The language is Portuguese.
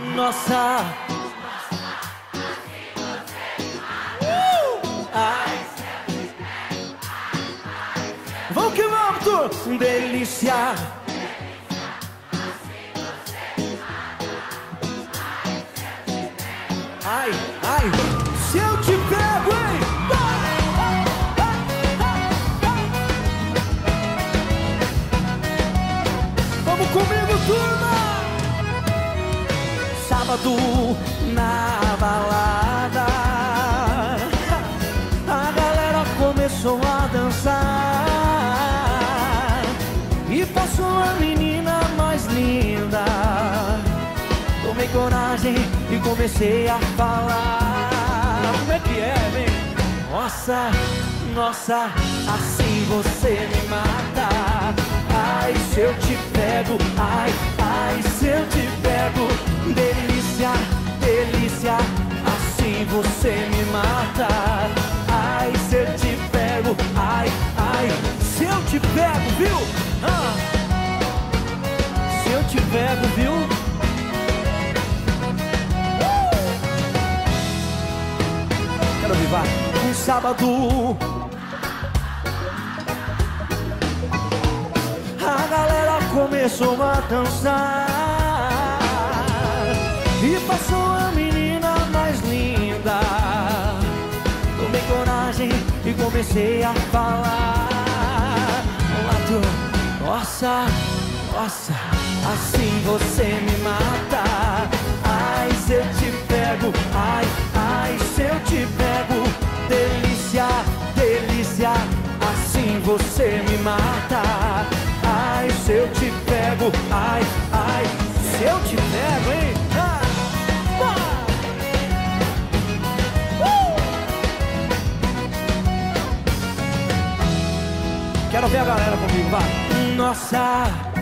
Nossa. Ai. Vamos que vamos, tu. Delícia. Ai, ai. Se eu te pego, hein? Vamos comigo, turma. Sábado na balada, a galera começou a dançar e passou a menina mais linda. Tomei coragem e comecei a falar. Como é que é, vem? Nossa, nossa, assim você me mata. Ai, se eu te pego, ai, ai, se eu te pego. Delícia, delícia, assim você me mata. Ai, se eu te pego, ai, ai, se eu te pego, viu? Ah. Se eu te pego, viu? Quero vivar um sábado. A galera começou a dançar e passou a menina mais linda. Tomei coragem e comecei a falar. Nossa, nossa, assim você me mata. Ai, se eu te pego, ai, ai, se eu te pego. Delícia, delícia, assim você me mata. Ai, se eu te pego, ai, ai, se eu te pego, hein? Ah. Quero ver a galera comigo, vai. Nossa.